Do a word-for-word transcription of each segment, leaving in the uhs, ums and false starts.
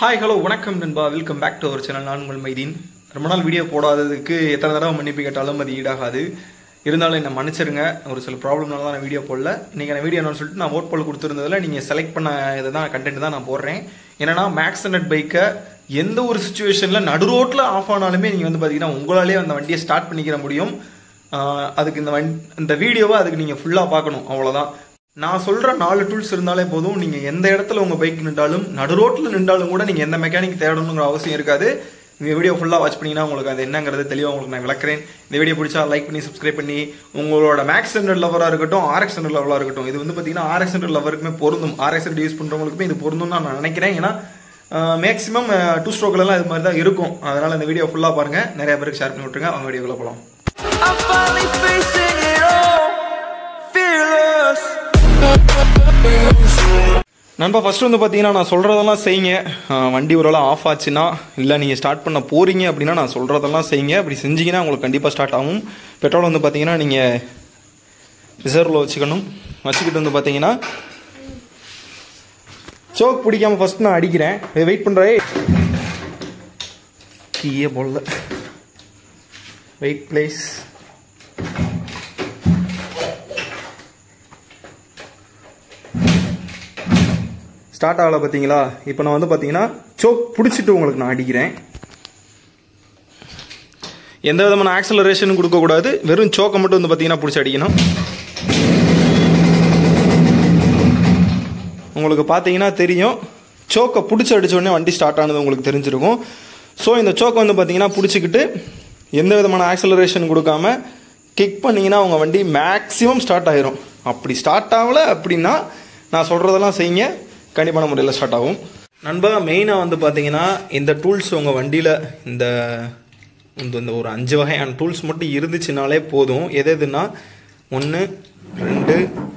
Hi, hello, வணக்கம் நண்பா. Welcome back to our channel. நான் உங்கள் மைதீன். ரொம்ப நாள் வீடியோ போடாததுக்கு எத்தனை தடவை மன்னிப்பு கேட்டாலும் அது ஈடாகாது. இருந்தாலும் என்ன மன்னிச்சிருங்க, ஒரு சில ப்ராப்ளம்னால தான் நான் வீடியோ போடல. இன்றைக்கி நான் வீடியோ சொல்லிட்டு நான் ஓட் போல் கொடுத்துருந்ததில் நீங்கள் செலக்ட் பண்ண இதை தான் கண்டென்ட் தான் நான் போடுறேன். என்னன்னா மேக்ஸ் ஹண்ட்ரட் பைக்கை எந்த ஒரு சுச்சுவேஷனில் நடு ரோட்டில் ஆஃப் ஆனாலுமே நீங்கள் வந்து பார்த்தீங்கன்னா உங்களாலே அந்த வண்டியை ஸ்டார்ட் பண்ணிக்கிற முடியும். அதுக்கு இந்த வண்டி இந்த வீடியோவை அதுக்கு நீங்கள் ஃபுல்லாக பார்க்கணும், அவ்வளோதான். நான் சொல்கிற நாலு டூல்ஸ் இருந்தாலே போதும். நீங்கள் எந்த இடத்துல உங்கள் பைக் நின்றாலும் நடு ரோட்டில் நின்றாலும் கூட நீங்கள் எந்த மெக்கானிக் தேடணுங்கிற அவசியம் இருக்காது. இந்த வீடியோ ஃபுல்லாக வாட்ச் பண்ணிங்கன்னா உங்களுக்கு அது என்னங்கிறது தெளிவாக உங்களுக்கு நான் விளக்குறேன். இந்த வீடியோ பிடிச்சா லைக் பண்ணி சப்ஸ்கிரைப் பண்ணி உங்களோட மேக்ஸ் ஹண்ட்ரட் லவராக இருக்கட்டும், ஆர்எக்ஸ் ஹண்ட்ரட் லெவலாக இருக்கட்டும், இது வந்து பார்த்தீங்கன்னா ஆர்எக்ஸ் ஹண்ட்ரட் லவருக்குமே பொருந்தும். ஆர்எக்ஸ் ஹண்ட்ரட் யூஸ் பண்ணுறவங்களுக்குமே இது பொருந்தும் நான் நினைக்கிறேன். ஏன்னா மேக்ஸிமம் டூ ஸ்ட்ரோக்லாம் இது மாதிரி தான் இருக்கும். அதனால் இந்த வீடியோ ஃபுல்லாக பாருங்கள், நிறைய பேருக்கு ஷேர் பண்ணி விட்டுருங்க. அவங்க வீடியோக்குள்ளே போகலாம். நண்பா, ஃபர்ஸ்ட் வந்து பார்த்தீங்கன்னா நான் சொல்கிறதெல்லாம் செய்யுங்க. வண்டி ஒரு வேளை ஆஃப் ஆச்சுன்னா இல்லை நீங்கள் ஸ்டார்ட் பண்ண போகிறீங்க அப்படின்னா நான் சொல்கிறதெல்லாம் செய்யுங்க. அப்படி செஞ்சீங்கன்னா உங்களுக்கு கண்டிப்பாக ஸ்டார்ட் ஆகும். பெட்ரோல் வந்து பார்த்தீங்கன்னா நீங்கள் ரிசர்வில் வச்சுக்கணும். வச்சுக்கிட்டு வந்து பார்த்தீங்கன்னா சோக் பிடிக்காமல் ஃபர்ஸ்ட் நான் அடிக்கிறேன். வெயிட் பண்ணுறேன். கீயே போடல. Wait place. ஸ்டார்ட் ஆகலை பார்த்தீங்களா? இப்போ நான் வந்து பார்த்தீங்கன்னா சோக் பிடிச்சிட்டு உங்களுக்கு நான் அடிக்கிறேன். எந்த விதமான ஆக்சலரேஷனும் கொடுக்கக்கூடாது. வெறும் சோக்கை மட்டும் வந்து பார்த்தீங்கன்னா பிடிச்சி அடிக்கணும். உங்களுக்கு பார்த்தீங்கன்னா தெரியும், சோக்கை பிடிச்சி அடித்த உடனே வண்டி ஸ்டார்ட் ஆனது உங்களுக்கு தெரிஞ்சிருக்கும். ஸோ இந்த சோக்கை வந்து பார்த்தீங்கன்னா பிடிச்சிக்கிட்டு எந்த விதமான ஆக்சலரேஷன் கொடுக்காம கிக் பண்ணிங்கன்னா உங்கள் வண்டி மேக்ஸிமம் ஸ்டார்ட் ஆகிரும். அப்படி ஸ்டார்ட் ஆகலை அப்படின்னா நான் சொல்கிறதெல்லாம் செய்யுங்க, கண்டிப்பான முறையில் ஸ்டார்ட் ஆகும். நண்பா, மெயினாக வந்து பார்த்தீங்கன்னா இந்த டூல்ஸ் உங்கள் வண்டியில் இந்த இந்த ஒரு அஞ்சு வகையான டூல்ஸ் மட்டும் இருந்துச்சுனாலே போதும். எது எதுனா ஒன்று ரெண்டு,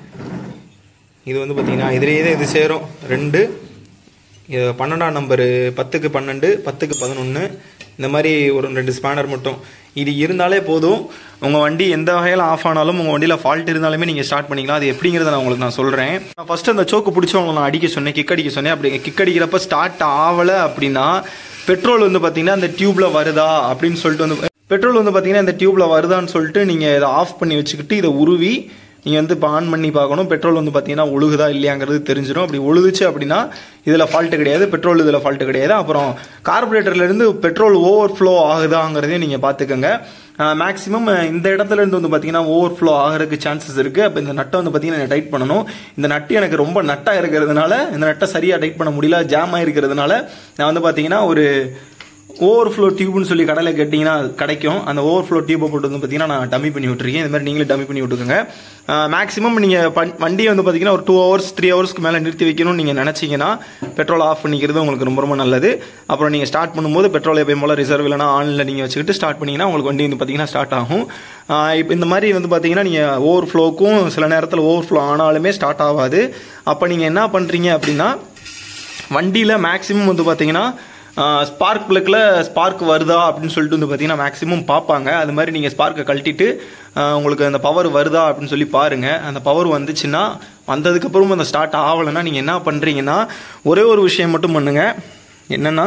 இது வந்து பார்த்தீங்கன்னா இதுலேயே தான் இது சேரும். ரெண்டு, பன்னெண்டாம் நம்பரு, பத்துக்கு பன்னெண்டு, பத்துக்கு பதினொன்று, இந்த மாதிரி ஒரு ரெண்டு ஸ்பேனர் மட்டும் இது இருந்தாலே போதும். உங்கள் வண்டி எந்த வகையில் ஆஃப் ஆனாலும் உங்கள் வண்டியில் ஃபால்ட் இருந்தாலுமே நீங்கள் ஸ்டார்ட் பண்ணிக்கலாம். அது எப்படிங்கிறத நான் உங்களுக்கு நான் சொல்கிறேன். நான் ஃபஸ்ட்டு அந்த சோக்கு பிடிச்சி உங்களை நான் அடிக்க சொன்னேன், கிக் அடிக்க சொன்னேன். அப்படி கிக் அடிக்கிறப்ப ஸ்டார்ட் ஆகலை அப்படின்னா பெட்ரோல் வந்து பார்த்தீங்கன்னா இந்த டியூப்பில் வருதா அப்படின்னு சொல்லிட்டு வந்து பெட்ரோல் வந்து பார்த்தீங்கன்னா இந்த டியூப்பில் வருதான்னு சொல்லிட்டு நீங்கள் இதை ஆஃப் பண்ணி வச்சுக்கிட்டு இதை உருவி நீங்கள் வந்து இப்போ ஆன் பண்ணி பார்க்கணும். பெட்ரோல் வந்து பார்த்தீங்கன்னா ஒழுகுதா இல்லையாங்கிறது தெரிஞ்சிடும். அப்படி ஒழுகுச்சு அப்படின்னா இதில் ஃபால்ட்டு கிடையாது, பெட்ரோல் இதில் ஃபால்ட்டு கிடையாது. அப்புறம் கார்பரேட்டர்லேருந்து பெட்ரோல் ஓவர் ஃப்ளோ ஆகுதாங்கிறதையும் நீங்கள் பார்த்துக்கோங்க. மேக்ஸிமம் இந்த இடத்துல இருந்து வந்து பார்த்தீங்கன்னா ஓவர் ஃப்ளோ ஆகிறதுக்கு சான்சஸ் இருக்குது. அப்போ இந்த நட்டை வந்து பார்த்தீங்கன்னா டைட் பண்ணணும். இந்த நட்டு எனக்கு ரொம்ப நட்டாக இருக்கிறதுனால இந்த நட்டை சரியாக டைட் பண்ண முடியல, ஜாம் ஆகிருக்கிறதுனால நான் வந்து பார்த்தீங்கன்னா ஒரு ஓவர் ஃப்ளோ டியூப்னு சொல்லி கடையில் கேட்டிங்கன்னா கிடைக்கும். அந்த ஓவர் ஃப்ளோ டியூப்பை போட்டு வந்து பார்த்தீங்கன்னா நான் டம்மி பண்ணி விட்டுருக்கேன். இந்த மாதிரி நீங்களே டம்மி பண்ணி விட்டுக்கோங்க. மேக்ஸிமம் நீங்கள் வண்டியை வந்து பார்த்தீங்கன்னா ஒரு டூ ஹவர்ஸ் த்ரீ ஹவர்ஸ்க்கு மேலே நிறுத்தி வைக்கணும்னு நீங்கள் நினச்சிங்கன்னா பெட்ரோல் ஆஃப் பண்ணிக்கிறது உங்களுக்கு ரொம்ப ரொம்ப நல்லது. அப்புறம் நீங்கள் ஸ்டார்ட் பண்ணும்போது பெட்ரோல் எப்பயும் போல் ரிசர்வ் இல்லைனா ஆனில் நீங்கள் வச்சுக்கிட்டு ஸ்டார்ட் பண்ணிங்கன்னா உங்களுக்கு வண்டி வந்து பார்த்தீங்கன்னா ஸ்டார்ட் ஆகும். இப்போ இந்த மாதிரி வந்து பார்த்தீங்கன்னா நீங்கள் ஓவர் ஃப்ளோக்கும் சில நேரத்தில் ஓவர் ஃப்ளோ ஆனாலுமே ஸ்டார்ட் ஆகாது. அப்போ நீங்கள் என்ன பண்ணுறீங்க அப்படின்னா வண்டியில் மேக்ஸிமம் வந்து பார்த்தீங்கன்னா ஸ்பார்க் பிளக்கில் ஸ்பார்க் வருதா அப்படின்னு சொல்லிட்டு வந்து பார்த்தீங்கன்னா மேக்ஸிமம் பார்ப்பாங்க. அது மாதிரி நீங்கள் ஸ்பார்க்கை கழட்டிட்டு உங்களுக்கு அந்த பவர் வருதா அப்படின்னு சொல்லி பாருங்கள். அந்த பவர் வந்துச்சுன்னா வந்ததுக்கப்புறமும் அந்த ஸ்டார்ட் ஆகலைன்னா நீங்கள் என்ன பண்ணுறீங்கன்னா ஒரே ஒரு விஷயம் மட்டும் பண்ணுங்கள். என்னென்னா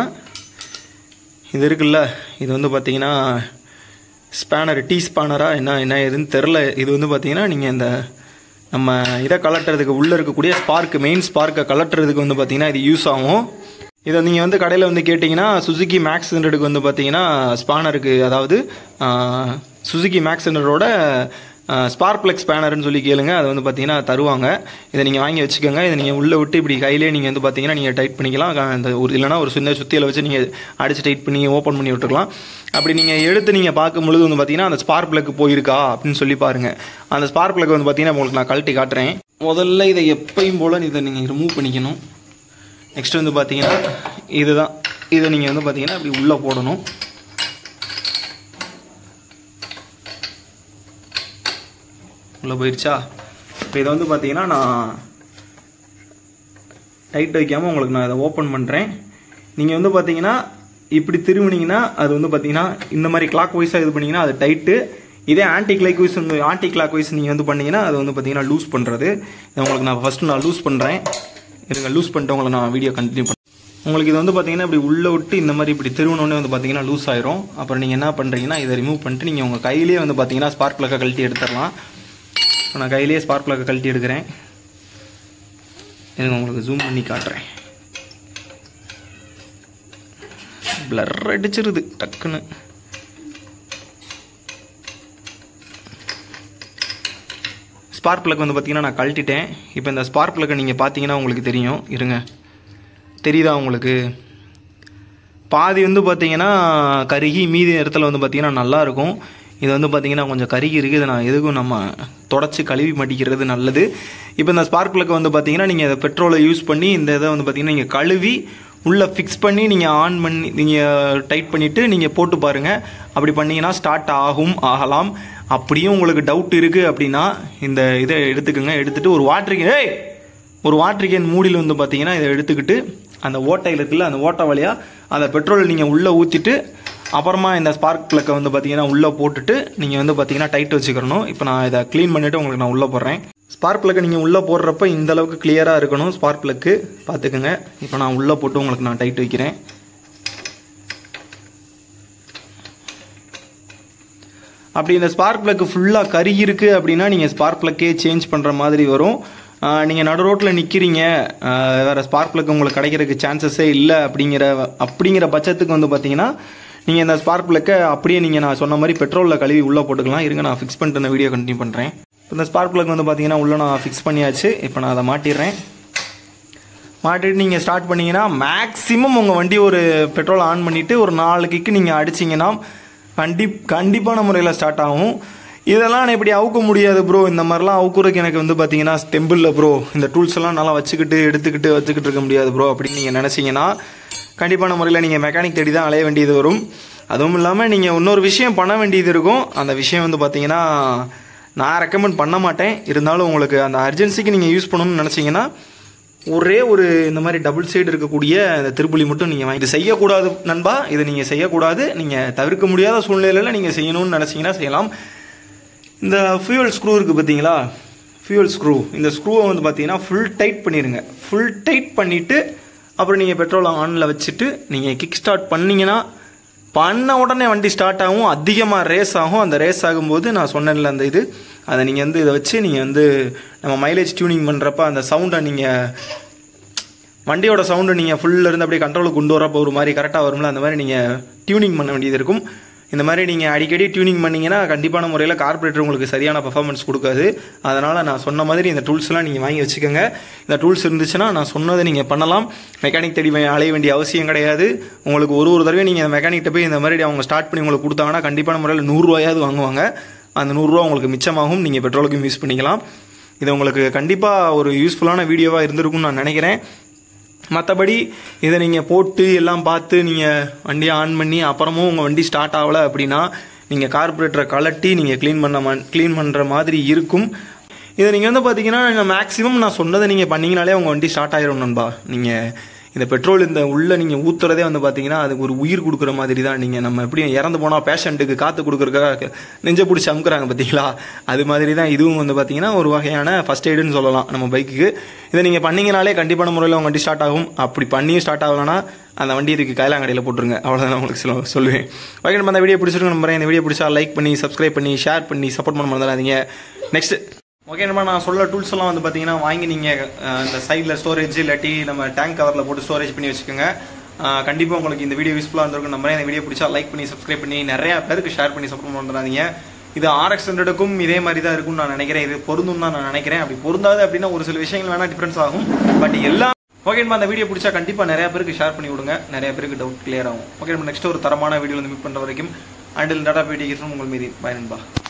இது இருக்குல்ல, இது வந்து பார்த்தீங்கன்னா ஸ்பேனர், டீ ஸ்பேனராக என்ன என்ன எதுன்னு தெரில. இது வந்து பார்த்தீங்கன்னா நீங்கள் இந்த நம்ம இதை கலட்டுறதுக்கு உள்ளே இருக்கக்கூடிய ஸ்பார்க்கு மெயின் ஸ்பார்க்கை கலட்டுறதுக்கு வந்து பார்த்தீங்கன்னா இது யூஸ் ஆகும். இதை நீங்கள் வந்து கடையில் வந்து கேட்டிங்கன்னா சுசுகி மேக்ஸ் ஹண்ட்ரடுக்கு வந்து பார்த்தீங்கன்னா ஸ்பானருக்கு, அதாவது சுசுகி மேக்ஸ் ஹண்ட்ரடோட ஸ்பார்க் பிளக் ஸ்பேனர்னு சொல்லி கேளுங்க, அதை வந்து பார்த்தீங்கன்னா தருவாங்க. இதை நீங்கள் வாங்கி வச்சுக்கோங்க. இதை நீங்கள் உள்ளே விட்டு இப்படி கையிலே நீங்கள் வந்து பார்த்தீங்கன்னா நீங்கள் டைட் பண்ணிக்கலாம். அந்த ஒரு இல்லைனா ஒரு சின்ன சுத்தியில் வச்சு நீங்கள் அடித்து டைட் பண்ணி ஓப்பன் பண்ணி விட்டுருக்கலாம். அப்படி நீங்கள் எடுத்து நீங்கள் பார்க்கும்பொழுது வந்து பார்த்தீங்கன்னா அந்த ஸ்பார்க் பிளக் போயிருக்கா அப்படின்னு சொல்லி பாருங்கள். அந்த ஸ்பார்க் பிளக் வந்து பார்த்தீங்கன்னா உங்களுக்கு நான் கழட்டி காட்டுறேன். முதல்ல இதை எப்பயும் போல் இதை நீங்கள் ரிமூவ் பண்ணிக்கணும். நெக்ஸ்ட் வந்து பார்த்தீங்கன்னா இதுதான், இதை நீங்கள் வந்து பார்த்தீங்கன்னா அப்படி உள்ளே போடணும். உள்ளே போயிடுச்சா? இப்போ இதை வந்து பார்த்தீங்கன்னா நான் டைட் வைக்காமல் உங்களுக்கு நான் இதை ஓப்பன் பண்ணுறேன். நீங்கள் வந்து பார்த்தீங்கன்னா இப்படி திரும்பினீங்கன்னா அது வந்து பார்த்தீங்கன்னா இந்த மாதிரி கிளாக் வைஸாக இது பண்ணிங்கன்னா அது டைட்டு. இதே ஆன்டி கிளாக் வைஸ் வந்து ஆன்டி கிளாக் வைஸ் நீங்கள் வந்து பண்ணிங்கன்னா அது வந்து பார்த்தீங்கன்னா லூஸ் பண்ணுறது. உங்களுக்கு நான் ஃபஸ்ட்டு நான் லூஸ் பண்ணுறேன். இருங்க, லூஸ் பண்ணிட்டு உங்களை நான் வீடியோ கண்டினியூ பண்ணேன். உங்களுக்கு இது வந்து பார்த்தீங்கன்னா இப்படி உள்ளே விட்டு இந்த மாதிரி இப்படி திருவனோடனே வந்து பார்த்தீங்கன்னா லூஸ் ஆயிரும். அப்புறம் நீங்கள் என்ன பண்ணுறீங்கன்னா இதை ரிமூவ் பண்ணிட்டு நீங்கள் உங்கள் கையிலேயே வந்து பார்த்தீங்கன்னா ஸ்பார்க் ப்ளக்கை கழட்டி எடுத்துடலாம். நான் கையிலேயே ஸ்பார்க் ப்ளக்கை கழட்டி எடுக்கிறேன். எனக்கு உங்களுக்கு ஜூம் பண்ணி காட்டுறேன். பிளர் அடிச்சிருது டக்குன்னு. ஸ்பார்க் ப்ளக் வந்து பார்த்தீங்கன்னா நான் கழட்டிட்டேன். இப்போ இந்த ஸ்பார்க் ப்ளக்கை நீங்கள் பார்த்தீங்கன்னா உங்களுக்கு தெரியும். இருங்க, தெரியுதா உங்களுக்கு? பாதி வந்து பார்த்தீங்கன்னா கருகி மீதி இடத்துல வந்து பார்த்தீங்கன்னா நல்லாயிருக்கும். இது வந்து பார்த்தீங்கன்னா கொஞ்சம் கருகி இருக்குது. இதை நான் எதுக்கும் நம்ம தொடச்சி கழுவி மடிக்கிறது நல்லது. இப்போ இந்த ஸ்பார்க் ப்ளக்கை வந்து பார்த்தீங்கன்னா நீங்கள் இதை பெட்ரோலை யூஸ் பண்ணி இந்த இதை வந்து பார்த்தீங்கன்னா நீங்கள் கழுவி உள்ளே ஃபிக்ஸ் பண்ணி நீங்கள் ஆன் பண்ணி நீங்கள் டைட் பண்ணிவிட்டு நீங்கள் போட்டு பாருங்கள். அப்படி பண்ணிங்கன்னா ஸ்டார்ட் ஆகும் ஆகலாம். அப்படியும் உங்களுக்கு டவுட் இருக்குது அப்படின்னா இந்த இதை எடுத்துக்கோங்க. எடுத்துகிட்டு ஒரு வாட்டர் கேன் ஏய் ஒரு வாட்டர் கேன் மூடியில் வந்து பார்த்தீங்கன்னா இதை எடுத்துக்கிட்டு அந்த ஓட்டையில் இருக்குல்ல அந்த ஓட்டை வழியாக அந்த பெட்ரோல் நீங்கள் உள்ளே ஊற்றிட்டு அப்புறமா இந்த ஸ்பார்க் ப்ளக்கை வந்து பார்த்தீங்கன்னா உள்ளே போட்டுட்டு நீங்கள் வந்து பார்த்தீங்கன்னா டைட் வச்சுக்கிறணும். இப்போ நான் இதை க்ளீன் பண்ணிவிட்டு உங்களுக்கு நான் உள்ளே போடுறேன். ஸ்பார்க் ப்ளக்கை நீங்கள் உள்ளே போடுறப்ப இந்த அளவுக்கு கிளியராக இருக்கணும் ஸ்பார்க் ப்ளக்கு, பார்த்துக்குங்க. இப்போ நான் உள்ளே போட்டு உங்களுக்கு நான் டைட் வைக்கிறேன். அப்படி இந்த ஸ்பார்க் ப்ளக்கு ஃபுல்லாக கருகி இருக்குது அப்படின்னா நீங்கள் ஸ்பார்க் ப்ளக்கே சேஞ்ச் பண்ணுற மாதிரி வரும். நீங்கள் நடு ரோட்டில் நிற்கிறீங்க, வேறு ஸ்பார்க் ப்ளக் உங்களுக்கு கிடைக்கிறதுக்கு சான்சஸே இல்லை அப்படிங்கிற அப்படிங்கிற பட்சத்துக்கு வந்து பார்த்தீங்கன்னா நீங்கள் இந்த ஸ்பார்க் ப்ளக்கை அப்படியே நீங்கள் நான் சொன்ன மாதிரி பெட்ரோலில் கழுவி உள்ளே போட்டுக்கலாம். இருங்க, நான் ஃபிக்ஸ் பண்ணிட்டு இந்த வீடியோ கண்டினியூ பண்ணுறேன். இந்த ஸ்பார்க் ப்ளக் வந்து பார்த்தீங்கன்னா உள்ளே நான் ஃபிக்ஸ் பண்ணியாச்சு. இப்போ நான் அதை மாட்டிடுறேன். மாட்டிட்டு நீங்கள் ஸ்டார்ட் பண்ணிங்கன்னா மேக்ஸிமம் உங்கள் வண்டி ஒரு பெட்ரோல் ஆன் பண்ணிவிட்டு ஒரு நாலு கிக்கு நீங்கள் அடிச்சிங்கன்னா கண்டி கண்டிப்பான முறையில் ஸ்டார்ட் ஆகும். இதெல்லாம் நான் இப்படி அவுக்க முடியாது ப்ரோ, இந்த மாதிரிலாம் அவுக்குறதுக்கு எனக்கு வந்து பார்த்தீங்கன்னா ஸ்டெம்பிளில் ப்ரோ இந்த டூல்ஸ் எல்லாம் நல்லா வச்சுக்கிட்டு எடுத்துக்கிட்டு வச்சுக்கிட்டு இருக்க முடியாது ப்ரோ அப்படின்னு நீங்கள் நினச்சிங்கன்னா கண்டிப்பான முறையில் நீங்கள் மெக்கானிக் தேடி தான் அலைய வேண்டியது வரும். அதுவும் இல்லாமல் நீங்கள் இன்னொரு விஷயம் பண்ண வேண்டியது இருக்கும். அந்த விஷயம் வந்து பார்த்தீங்கன்னா நான் ரெக்கமெண்ட் பண்ண மாட்டேன். இருந்தாலும் உங்களுக்கு அந்த அர்ஜென்சிக்கு நீங்கள் யூஸ் பண்ணணும்னு நினச்சிங்கன்னா ஒரே ஒரு இந்த மாதிரி டபுள் சைடு இருக்கக்கூடிய இந்த திருப்புளி மட்டும் நீங்கள் வாங்கி இது செய்யக்கூடாது நண்பா. இதை நீங்கள் செய்யக்கூடாது. நீங்கள் தவிர்க்க முடியாத சூழ்நிலையில் நீங்கள் செய்யணும்னு நினச்சிங்கன்னா செய்யலாம். இந்த ஃபியூவல் ஸ்க்ரூ இருக்குது பார்த்தீங்களா, ஃபியூவல் ஸ்க்ரூ, இந்த ஸ்க்ரூவை வந்து பார்த்தீங்கன்னா ஃபுல் டைட் பண்ணிடுங்க. ஃபுல் டைட் பண்ணிவிட்டு அப்புறம் நீங்கள் பெட்ரோல் ஆனில் வச்சுட்டு நீங்கள் கிக் ஸ்டார்ட் பண்ணிங்கன்னா பண்ண உடனே வண்டி ஸ்டார்ட் ஆகும். அதிகமாக ரேஸ் ஆகும். அந்த ரேஸ் ஆகும்போது நான் சொன்னேன்ல அந்த இது அதை நீங்கள் வந்து இதை வச்சு நீங்கள் வந்து நம்ம மைலேஜ் டியூனிங் பண்ணுறப்ப அந்த சவுண்டை நீங்கள் வண்டியோட சவுண்டை நீங்கள் ஃபுல்லில் இருந்து அப்படியே கண்ட்ரோலுக்கு கொண்டு வரப்போ ஒரு மாதிரி கரெக்டாக வரும்ல, அந்த மாதிரி நீங்கள் டியூனிங் பண்ண வேண்டியது இருக்கும். இந்த மாதிரி நீங்கள் அடிக்கடி டியூனிங் பண்ணிங்கன்னா கண்டிப்பான முறையில் கார்பரேட்டர் உங்களுக்கு சரியான பர்ஃபார்மன்ஸ் கொடுக்காது. அதனால் நான் சொன்ன மாதிரி இந்த டூல்ஸ்லாம் நீங்கள் வாங்கி வச்சுக்கோங்க. இந்த டூல்ஸ் இருந்துச்சுன்னா நான் சொன்னதை நீங்கள் பண்ணலாம். மெக்கானிக் தேடி அலைய வேண்டிய அவசியம் கிடையாது. உங்களுக்கு ஒரு ஒரு தடவை நீங்கள் மெக்கானிக்கிட்ட போய் இந்த மாதிரி அவங்க ஸ்டார்ட் பண்ணி உங்களுக்கு கொடுத்தாங்கன்னா கண்டிப்பான முறையில் நூறுரூவாயாவது வாங்குவாங்க. அந்த நூறுரூவா உங்களுக்கு மிச்சமாகும். நீங்கள் பெட்ரோலுக்கும் யூஸ் பண்ணிக்கலாம். இது உங்களுக்கு கண்டிப்பாக ஒரு யூஸ்ஃபுல்லான வீடியோவாக இருந்திருக்கும்னு நான் நினைக்கிறேன். மற்றபடி இதை நீங்கள் போட்டு எல்லாம் பார்த்து நீங்கள் வண்டியை ஆன் பண்ணி அப்புறமும் உங்கள் வண்டி ஸ்டார்ட் ஆகலை அப்படின்னா நீங்கள் கார்பரேட்டரை கலட்டி நீங்கள் க்ளீன் பண்ண க்ளீன் பண்ணுற மாதிரி இருக்கும். இதை நீங்கள் வந்து பார்த்தீங்கன்னா மேக்ஸிமம் நான் சொன்னதை நீங்கள் பண்ணிங்கனாலே உங்கள் வண்டி ஸ்டார்ட் ஆகிரும் நண்பா. நீங்கள் இந்த பெட்ரோல் இந்த உள்ளே நீங்கள் ஊற்றுறதே வந்து பார்த்தீங்கன்னா அதுக்கு ஒரு உயிர் கொடுக்குற மாதிரி தான். நீங்கள் நம்ம எப்படி இறந்து போனால் பேஷண்ட்டுக்கு காற்று கொடுக்குறதுக்காக நெஞ்சை பிடிச்சி அமுக்குறாங்க பார்த்தீங்களா, அது மாதிரி தான் இதுவும் வந்து பார்த்தீங்கன்னா ஒரு வகையான ஃபஸ்ட் எய்டுன்னு சொல்லலாம் நம்ம பைக்குக்கு. இதை நீங்கள் பண்ணிங்கனாலே கண்டிப்பான முறையில் உங்கள் வண்டி ஸ்டார்ட் ஆகும். அப்படி பண்ணியும் ஸ்டார்ட் ஆகலைன்னா அந்த வண்டி இதுக்கு கைலாங்கடையில் போட்டுருங்க. அவ்வளோதான் உங்களுக்கு சொல்ல சொல்லுவேன். ஓகே, நம்ம அந்த வீடியோ பிடிச்சிருக்கு நம்புறேன். இந்த வீடியோ பிடிச்சா லைக் பண்ணி சப்ஸ்கிரைப் பண்ணி ஷேர் பண்ணி சப்போர்ட் பண்ண மறந்துடாதீங்க. நெக்ஸ்ட் ஓகே, நம்ம நான் சொல்ல டூல்ஸ் எல்லாம் வந்து பார்த்தீங்கன்னா வாங்கி நீங்கள் இந்த சைடில் ஸ்டோரேஜ் இல்லாட்டி நம்ம டேங்க் கவரில் போட்டு ஸ்டோரேஜ் பண்ணி வச்சுக்கோங்க. கண்டிப்பாக உங்களுக்கு இந்த வீடியோ யூஸ்ஃபுல்லாக இருந்திருக்கும் நம்புறேன். இந்த வீடியோ பிடிச்சா லைக் பண்ணி சப்ஸ்கிரைப் பண்ணி நிறையா பேருக்கு ஷேர் பண்ணி சப்போர்ட் பண்ணுறாதீங்க. இது ஆர்எக்ஸ் ஹண்ட்ரடுக்கும் இதே மாதிரி தான் இருக்கும்னு நான் நினைக்கிறேன். இது பொருந்தும் தான் நான் நினைக்கிறேன். அப்படி பொருந்தாது அப்படின்னா ஒரு சில விஷயங்கள் வேணால் டிஃப்ரென்ஸ் ஆகும். பட் எல்லாம் ஓகே, நம்ம அந்த வீடியோ பிடிச்சா கண்டிப்பாக நிறையா பேருக்கு ஷேர் பண்ணி விடுங்க. நிறைய பேருக்கு டவுட் கிளியர் ஆகும். ஓகே, நம்ம நெக்ஸ்ட் ஒரு தரமான வீடியோ வந்து மீட் பண்ணுற வரைக்கும் அண்டில் டாடா பீடி உங்கள் மீது பாய் நண்பா.